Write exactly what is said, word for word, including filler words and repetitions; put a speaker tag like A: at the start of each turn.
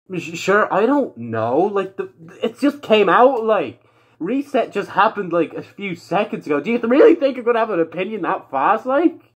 A: Sure, I don't know. Like, the it just came out, like, reset just happened, like, a few seconds ago. Do you really think you're gonna have an opinion that fast, like?